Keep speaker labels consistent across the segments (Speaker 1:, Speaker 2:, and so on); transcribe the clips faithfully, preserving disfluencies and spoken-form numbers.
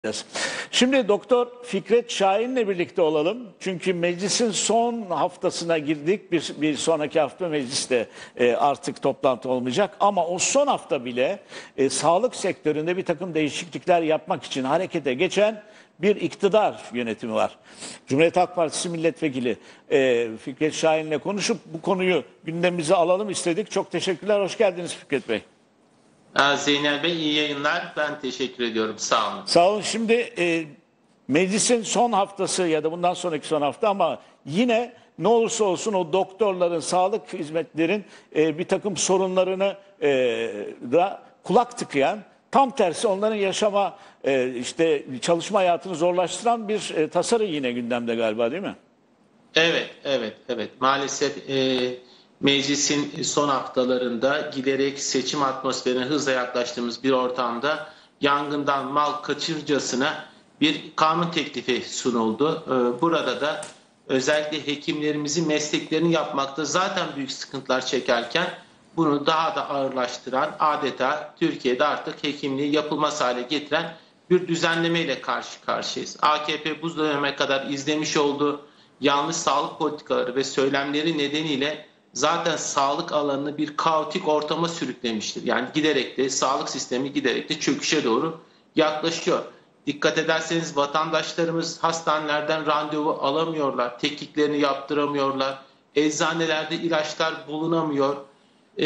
Speaker 1: Şimdi Doktor Fikret Şahin'le birlikte olalım. Çünkü meclisin son haftasına girdik. Bir, bir sonraki hafta mecliste e, artık toplantı olmayacak. Ama o son hafta bile e, sağlık sektöründe bir takım değişiklikler yapmak için harekete geçen bir iktidar yönetimi var. Cumhuriyet Halk Partisi milletvekili e, Fikret Şahin'le konuşup bu konuyu gündemimize alalım istedik. Çok teşekkürler. Hoş geldiniz Fikret Bey.
Speaker 2: Zeynel Bey iyi yayınlar. Ben teşekkür ediyorum. Sağ olun.
Speaker 1: Sağ olun. Şimdi e, meclisin son haftası ya da bundan sonraki son hafta ama yine ne olursa olsun o doktorların, sağlık hizmetlerin e, bir takım sorunlarını e, da kulak tıkayan, tam tersi onların yaşama, e, işte çalışma hayatını zorlaştıran bir e, tasarı yine gündemde galiba, değil mi?
Speaker 2: Evet, evet, evet. Maalesef e, meclisin son haftalarında giderek seçim atmosferine hızla yaklaştığımız bir ortamda yangından mal kaçırcasına bir kanun teklifi sunuldu. E, burada da özellikle hekimlerimizin mesleklerini yapmakta zaten büyük sıkıntılar çekerken bunu daha da ağırlaştıran, adeta Türkiye'de artık hekimliği yapılmaz hale getiren bir düzenlemeyle karşı karşıyayız. A K P bu döneme kadar izlemiş olduğu yanlış sağlık politikaları ve söylemleri nedeniyle zaten sağlık alanını bir kaotik ortama sürüklemiştir. Yani giderek de sağlık sistemi giderek de çöküşe doğru yaklaşıyor. Dikkat ederseniz vatandaşlarımız hastanelerden randevu alamıyorlar, tetkiklerini yaptıramıyorlar, eczanelerde ilaçlar bulunamıyor ee,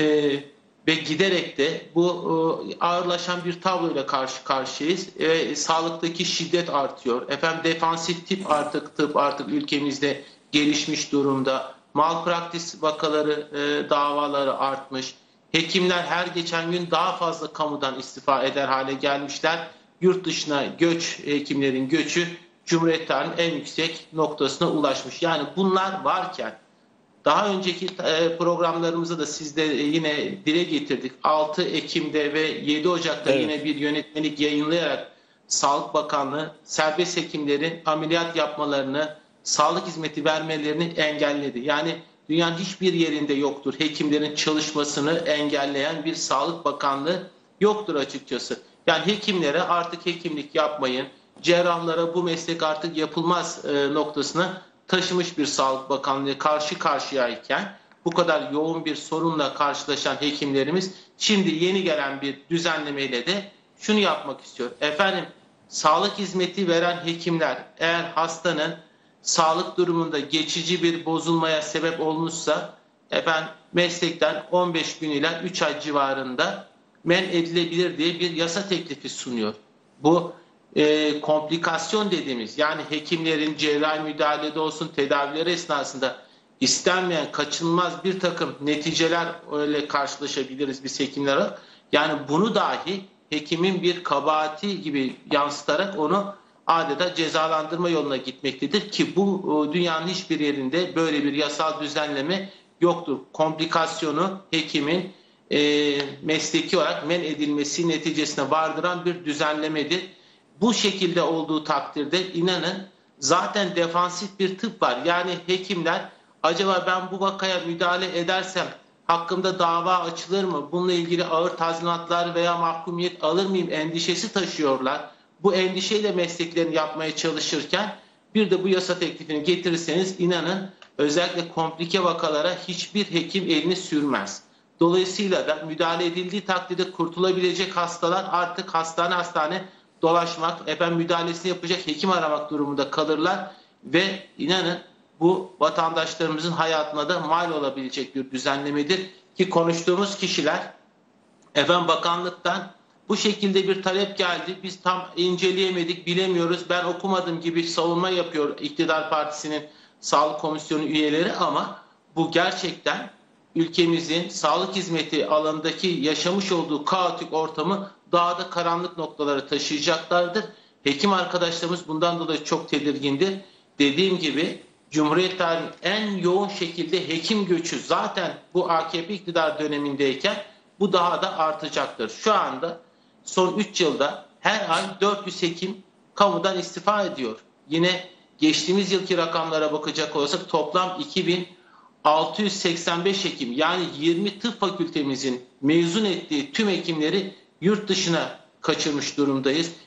Speaker 2: ve giderek de bu e, ağırlaşan bir tabloyla karşı karşıyayız. E, sağlıktaki şiddet artıyor. Efendim defansif tip artık tıp artık ülkemizde gelişmiş durumda. Malpraktis vakaları, e, davaları artmış. Hekimler her geçen gün daha fazla kamudan istifa eder hale gelmişler. Yurt dışına göç, hekimlerin göçü Cumhuriyet tarihinin en yüksek noktasına ulaşmış. Yani bunlar varken daha önceki programlarımızda da sizde yine dile getirdik. altı Ekim'de ve yedi Ocak'ta evet. Yine bir yönetmelik yayınlayarak Sağlık Bakanlığı serbest hekimlerin ameliyat yapmalarını, sağlık hizmeti vermelerini engelledi. Yani dünyanın hiçbir yerinde yoktur hekimlerin çalışmasını engelleyen bir Sağlık Bakanlığı yoktur açıkçası. Yani hekimlere artık hekimlik yapmayın, cerrahlara bu meslek artık yapılmaz noktasına taşımış bir Sağlık Bakanlığı karşı karşıyayken bu kadar yoğun bir sorunla karşılaşan hekimlerimiz şimdi yeni gelen bir düzenlemeyle de şunu yapmak istiyor. Efendim sağlık hizmeti veren hekimler eğer hastanın sağlık durumunda geçici bir bozulmaya sebep olmuşsa efendim meslekten on beş gün ile üç ay civarında men edilebilir diye bir yasa teklifi sunuyor. Bu E, komplikasyon dediğimiz yani hekimlerin cerrahi müdahalede olsun tedavileri esnasında istenmeyen kaçınılmaz bir takım neticeler öyle karşılaşabiliriz biz hekimler olarak. Yani bunu dahi hekimin bir kabahati gibi yansıtarak onu adeta cezalandırma yoluna gitmektedir ki bu dünyanın hiçbir yerinde böyle bir yasal düzenleme yoktur. Komplikasyonu hekimin e, mesleki olarak men edilmesi neticesine vardıran bir düzenlemedir. Bu şekilde olduğu takdirde inanın zaten defansif bir tıp var. Yani hekimler acaba ben bu vakaya müdahale edersem hakkımda dava açılır mı? Bununla ilgili ağır tazminatlar veya mahkumiyet alır mıyım endişesi taşıyorlar. Bu endişeyle mesleklerini yapmaya çalışırken bir de bu yasa teklifini getirirseniz inanın özellikle komplike vakalara hiçbir hekim elini sürmez. Dolayısıyla da müdahale edildiği takdirde kurtulabilecek hastalar artık hastane hastane dolaşmak, efendim müdahalesini yapacak hekim aramak durumunda kalırlar ve inanın bu vatandaşlarımızın hayatına da mal olabilecek bir düzenlemedir ki konuştuğumuz kişiler efendim bakanlıktan bu şekilde bir talep geldi. Biz tam inceleyemedik, bilemiyoruz. Ben okumadım gibi savunma yapıyor iktidar partisinin sağlık komisyonu üyeleri ama bu gerçekten ülkemizin sağlık hizmeti alanındaki yaşamış olduğu kaotik ortamı daha da karanlık noktalara taşıyacaklardır. Hekim arkadaşlarımız bundan dolayı çok tedirgindir. Dediğim gibi Cumhuriyet tarihinin en yoğun şekilde hekim göçü zaten bu A K P iktidar dönemindeyken bu daha da artacaktır. Şu anda son üç yılda her ay dört yüz hekim kamudan istifa ediyor. Yine geçtiğimiz yılki rakamlara bakacak olursak toplam iki bin altı yüz seksen beş hekim yani yirmi tıp fakültemizin mezun ettiği tüm hekimleri yurt dışına kaçırmış durumdayız.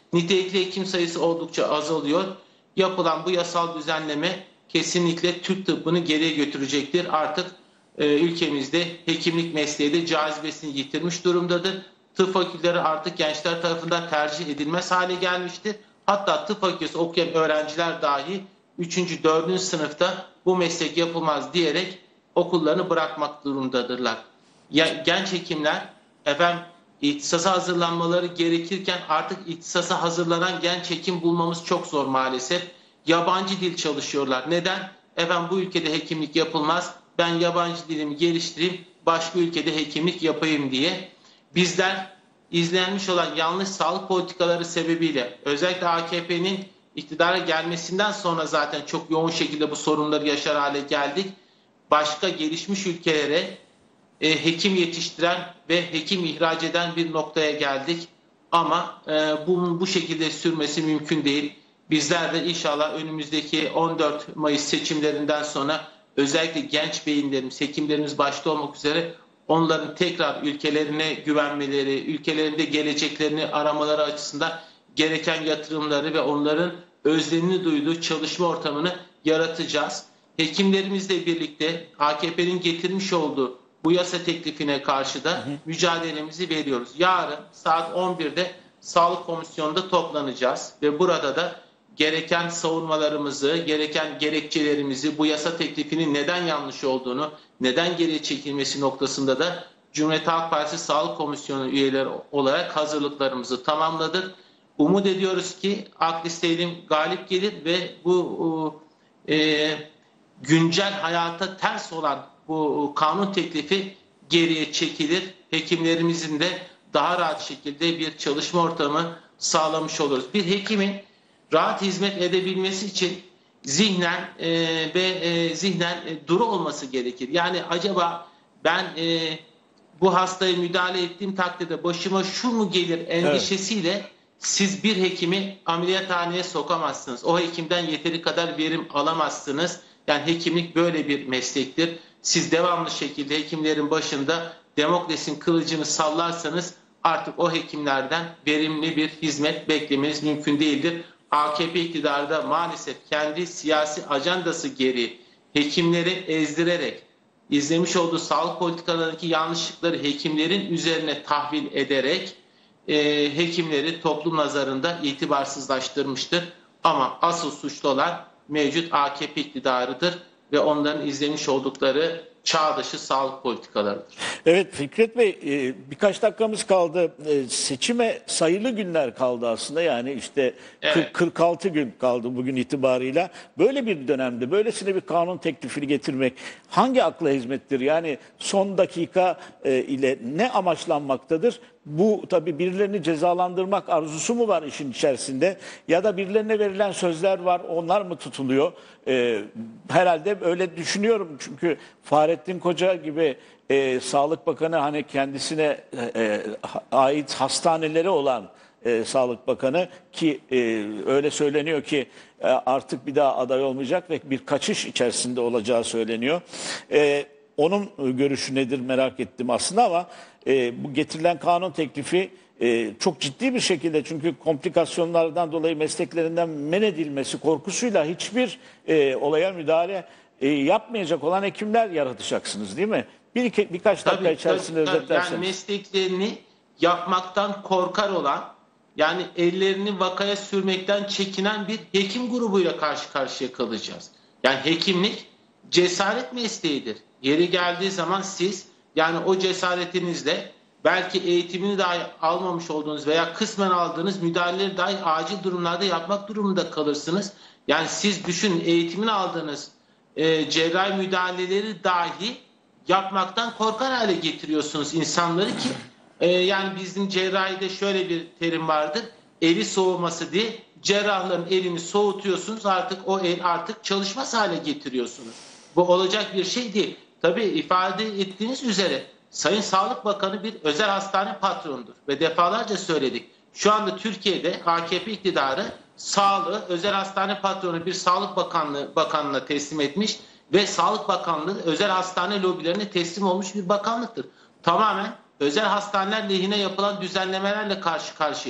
Speaker 2: Nitelikli hekim sayısı oldukça azalıyor. Yapılan bu yasal düzenleme kesinlikle Türk tıbbını geriye götürecektir. Artık e, ülkemizde hekimlik mesleği de cazibesini yitirmiş durumdadır. Tıp fakülteleri artık gençler tarafından tercih edilmez hale gelmiştir. Hatta tıp fakültesi okuyan öğrenciler dahi üçüncü dördüncü sınıfta bu meslek yapılmaz diyerek okullarını bırakmak durumdadırlar. Ya, genç hekimler efendim ihtisasa hazırlanmaları gerekirken artık ihtisasa hazırlanan genç hekim bulmamız çok zor maalesef. Yabancı dil çalışıyorlar. Neden? Efendim bu ülkede hekimlik yapılmaz. Ben yabancı dilimi geliştireyim, başka ülkede hekimlik yapayım diye. Bizler izlenmiş olan yanlış sağlık politikaları sebebiyle özellikle A K P'nin iktidara gelmesinden sonra zaten çok yoğun şekilde bu sorunları yaşar hale geldik. Başka gelişmiş ülkelere e, hekim yetiştiren ve hekim ihraç eden bir noktaya geldik. Ama e, bunun bu şekilde sürmesi mümkün değil. Bizler de inşallah önümüzdeki on dört Mayıs seçimlerinden sonra özellikle genç beyinlerimiz, hekimlerimiz başta olmak üzere onların tekrar ülkelerine güvenmeleri, ülkelerinde geleceklerini aramaları açısından gereken yatırımları ve onların özlemini duyduğu çalışma ortamını yaratacağız. Hekimlerimizle birlikte A K P'nin getirmiş olduğu bu yasa teklifine karşı da mücadelemizi veriyoruz. Yarın saat on birde Sağlık Komisyonu'nda toplanacağız ve burada da gereken savunmalarımızı, gereken gerekçelerimizi, bu yasa teklifinin neden yanlış olduğunu, neden geriye çekilmesi noktasında da Cumhuriyet Halk Partisi Sağlık Komisyonu üyeleri olarak hazırlıklarımızı tamamladık. Umut ediyoruz ki akli selim galip gelir ve bu e, güncel hayata ters olan bu kanun teklifi geriye çekilir. Hekimlerimizin de daha rahat şekilde bir çalışma ortamı sağlamış oluruz. Bir hekimin rahat hizmet edebilmesi için zihnen e, ve e, zihnen e, duru olması gerekir. Yani acaba ben e, bu hastaya müdahale ettiğim takdirde başıma şu mu gelir endişesiyle evet. Siz bir hekimi ameliyathaneye sokamazsınız. O hekimden yeteri kadar verim alamazsınız. Yani hekimlik böyle bir meslektir. Siz devamlı şekilde hekimlerin başında Demokrasinin kılıcını sallarsanız artık o hekimlerden verimli bir hizmet beklemeniz mümkün değildir. A K P iktidarı da maalesef kendi siyasi ajandası gereği hekimleri ezdirerek izlemiş olduğu sağlık politikalarındaki yanlışlıkları hekimlerin üzerine tahvil ederek e, hekimleri toplum nazarında itibarsızlaştırmıştır. Ama asıl suçlu olan mevcut A K P iktidarıdır ve onların izlemiş oldukları çağ dışı sağlık politikalarıdır.
Speaker 1: Evet Fikret Bey, birkaç dakikamız kaldı. Seçime sayılı günler kaldı aslında. Yani işte evet. kırk altı gün kaldı bugün itibarıyla. Böyle bir dönemde böylesine bir kanun teklifini getirmek hangi akla hizmettir? Yani son dakika ile ne amaçlanmaktadır? Bu tabii birilerini cezalandırmak arzusu mu var işin içerisinde? Ya da birilerine verilen sözler var, onlar mı tutuluyor? Ee, herhalde öyle düşünüyorum. Çünkü Fahrettin Koca gibi e, Sağlık Bakanı hani kendisine e, ait hastaneleri olan e, Sağlık Bakanı ki e, öyle söyleniyor ki e, artık bir daha aday olmayacak ve bir kaçış içerisinde olacağı söyleniyor. E, onun görüşü nedir merak ettim aslında ama e, bu getirilen kanun teklifi e, çok ciddi bir şekilde çünkü komplikasyonlardan dolayı mesleklerinden men edilmesi korkusuyla hiçbir e, olaya müdahale e, yapmayacak olan hekimler yaratacaksınız değil mi? Bir iki, birkaç dakika tabii, içerisinde
Speaker 2: tabii,
Speaker 1: özetlerseniz.
Speaker 2: Yani mesleklerini yapmaktan korkar olan yani ellerini vakaya sürmekten çekinen bir hekim grubuyla karşı karşıya kalacağız. Yani hekimlik cesaret mesleğidir. Yeri geldiği zaman siz yani o cesaretinizle belki eğitimini dahi almamış olduğunuz veya kısmen aldığınız müdahaleleri dahi acil durumlarda yapmak durumunda kalırsınız. Yani siz düşünün eğitimini aldığınız e, cerrahi müdahaleleri dahi yapmaktan korkar hale getiriyorsunuz insanları ki e, yani bizim cerrahide şöyle bir terim vardır. Eli soğuması diye cerrahların elini soğutuyorsunuz artık o el artık çalışmaz hale getiriyorsunuz. Bu olacak bir şey değil. Tabii ifade ettiğiniz üzere Sayın Sağlık Bakanı bir özel hastane patronudur ve defalarca söyledik. Şu anda Türkiye'de A K P iktidarı sağlığı özel hastane patronu bir Sağlık Bakanlığı bakanlığına teslim etmiş ve Sağlık Bakanlığı özel hastane lobilerine teslim olmuş bir bakanlıktır. Tamamen özel hastaneler lehine yapılan düzenlemelerle karşı karşıyayız.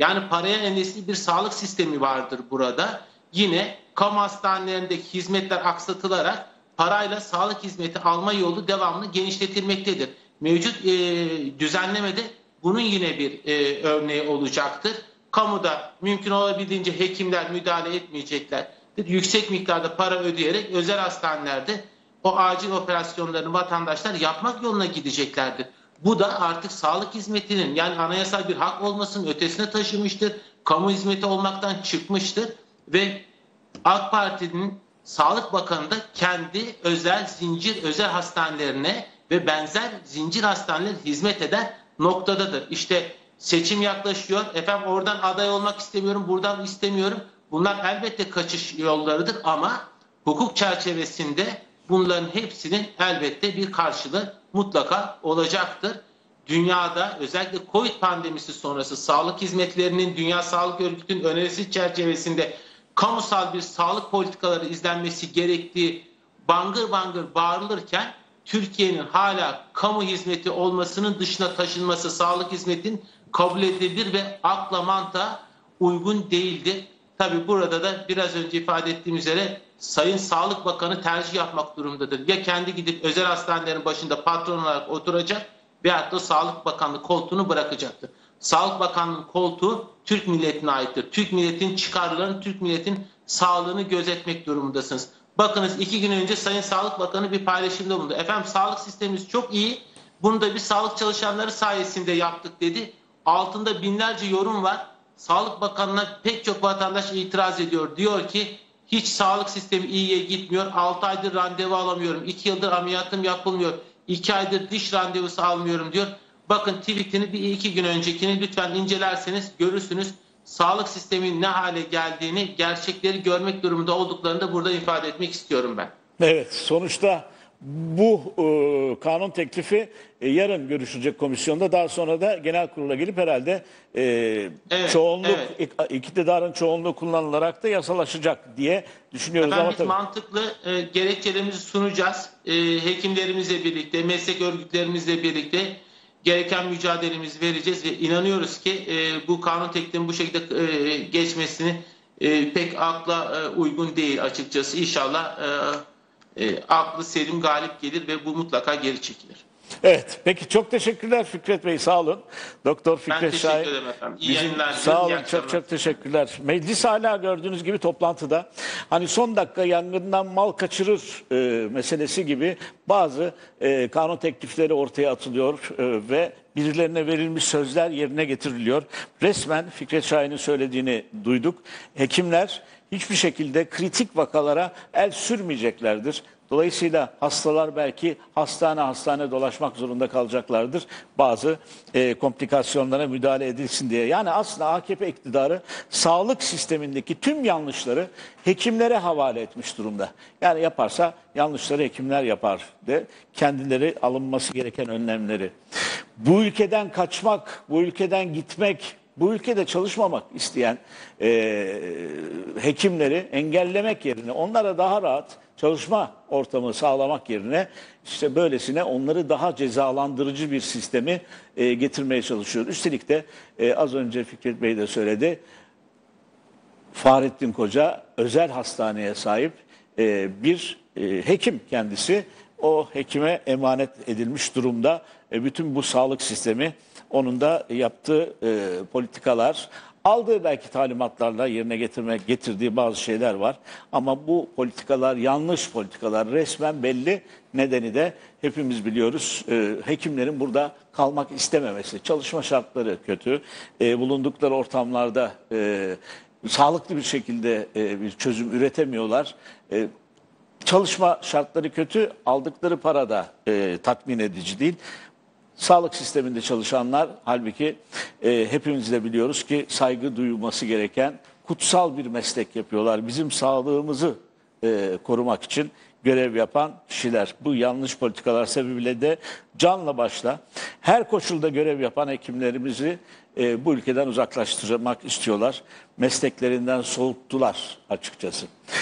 Speaker 2: Yani paraya endişeli bir sağlık sistemi vardır burada. Yine kamu hastanelerindeki hizmetler aksatılarak parayla sağlık hizmeti alma yolu devamlı genişletilmektedir. Mevcut e, düzenlemede bunun yine bir e, örneği olacaktır. Kamuda mümkün olabildiğince hekimler müdahale etmeyecekler. Yüksek miktarda para ödeyerek özel hastanelerde o acil operasyonlarını vatandaşlar yapmak yoluna gideceklerdir. Bu da artık sağlık hizmetinin, yani anayasal bir hak olmasının ötesine taşımıştır. Kamu hizmeti olmaktan çıkmıştır ve AK Parti'nin Sağlık Bakanı da kendi özel zincir özel hastanelerine ve benzer zincir hastaneler hizmet eden noktadadır. İşte seçim yaklaşıyor. Efendim oradan aday olmak istemiyorum, buradan istemiyorum. Bunlar elbette kaçış yollarıdır ama hukuk çerçevesinde bunların hepsinin elbette bir karşılığı mutlaka olacaktır. Dünyada özellikle Covid pandemisi sonrası sağlık hizmetlerinin Dünya Sağlık Örgütü'nün önerisi çerçevesinde kamusal bir sağlık politikaları izlenmesi gerektiği bangır bangır bağırılırken Türkiye'nin hala kamu hizmeti olmasının dışına taşınması sağlık hizmetinin kabul edilir ve akla mantığa uygun değildir. Tabii burada da biraz önce ifade ettiğim üzere Sayın Sağlık Bakanı tercih yapmak durumundadır. Ya kendi gidip özel hastanelerin başında patron olarak oturacak veyahut da Sağlık Bakanlığı koltuğunu bırakacaktır. Sağlık Bakanlığı koltuğu Türk milletine aittir. Türk milletinin çıkarlarını, Türk milletinin sağlığını gözetmek durumundasınız. Bakınız iki gün önce Sayın Sağlık Bakanı bir paylaşımda bulundu. Efendim sağlık sistemimiz çok iyi. Bunu da bir sağlık çalışanları sayesinde yaptık dedi. Altında binlerce yorum var. Sağlık Bakanı'na pek çok vatandaş itiraz ediyor. Diyor ki hiç sağlık sistemi iyiye gitmiyor. altı aydır randevu alamıyorum. iki yıldır ameliyatım yapılmıyor. iki aydır diş randevusu almıyorum diyor. Bakın tweetini bir iki gün öncekini lütfen incelerseniz görürsünüz. Sağlık sisteminin ne hale geldiğini, gerçekleri görmek durumunda olduklarını da burada ifade etmek istiyorum ben.
Speaker 1: Evet, sonuçta bu e, kanun teklifi e, yarın görüşülecek komisyonda, daha sonra da genel kurula gelip herhalde e,
Speaker 2: evet,
Speaker 1: çoğunluk,
Speaker 2: evet.
Speaker 1: iktidarın çoğunluğu kullanılarak da yasalaşacak diye düşünüyoruz.
Speaker 2: Efendim
Speaker 1: ama
Speaker 2: biz
Speaker 1: tabii
Speaker 2: mantıklı e, gerekçelerimizi sunacağız. E, hekimlerimizle birlikte, meslek örgütlerimizle birlikte gereken mücadelemizi vereceğiz ve inanıyoruz ki e, bu kanun teklifinin bu şekilde e, geçmesini e, pek akla e, uygun değil açıkçası. İnşallah e, e, aklı selim galip gelir ve bu mutlaka geri çekilir.
Speaker 1: Evet, peki çok teşekkürler Fikret Bey, sağ olun. Doktor Fikret
Speaker 2: Ben teşekkür
Speaker 1: Şahin.
Speaker 2: ederim efendim. İyi
Speaker 1: Bizim,
Speaker 2: yayınlar.
Speaker 1: sağ olun,
Speaker 2: iyi
Speaker 1: çok çok teşekkürler. Meclis hala gördüğünüz gibi toplantıda. Hani son dakika yangından mal kaçırır e, meselesi gibi bazı e, kanun teklifleri ortaya atılıyor e, ve birilerine verilmiş sözler yerine getiriliyor. Resmen Fikret Şahin'in söylediğini duyduk. Hekimler hiçbir şekilde kritik vakalara el sürmeyeceklerdir. Dolayısıyla hastalar belki hastane hastane dolaşmak zorunda kalacaklardır. Bazı e, komplikasyonlara müdahale edilsin diye. Yani aslında A K P iktidarı sağlık sistemindeki tüm yanlışları hekimlere havale etmiş durumda. Yani yaparsa yanlışları hekimler yapar de kendileri alınması gereken önlemleri. Bu ülkeden kaçmak, bu ülkeden gitmek, bu ülkede çalışmamak isteyen e, hekimleri engellemek yerine, onlara daha rahat çalışma ortamı sağlamak yerine işte böylesine onları daha cezalandırıcı bir sistemi e, getirmeye çalışıyor. Üstelik de e, az önce Fikret Bey de söyledi, Fahrettin Koca özel hastaneye sahip e, bir e, hekim kendisi. O hekime emanet edilmiş durumda. E, bütün bu sağlık sistemi onun da yaptığı e, politikalar, aldığı belki talimatlarla yerine getirmek getirdiği bazı şeyler var. Ama bu politikalar yanlış politikalar, resmen belli. Nedeni de hepimiz biliyoruz. E, hekimlerin burada kalmak istememesi, çalışma şartları kötü, e, bulundukları ortamlarda e, sağlıklı bir şekilde e, bir çözüm üretemiyorlar. E, çalışma şartları kötü, aldıkları para da e, tatmin edici değil. Sağlık sisteminde çalışanlar halbuki e, hepimiz de biliyoruz ki saygı duyulması gereken kutsal bir meslek yapıyorlar. Bizim sağlığımızı e, korumak için görev yapan kişiler. Bu yanlış politikalar sebebiyle de canla başla her koşulda görev yapan hekimlerimizi e, bu ülkeden uzaklaştırmak istiyorlar. Mesleklerinden soğuttular açıkçası.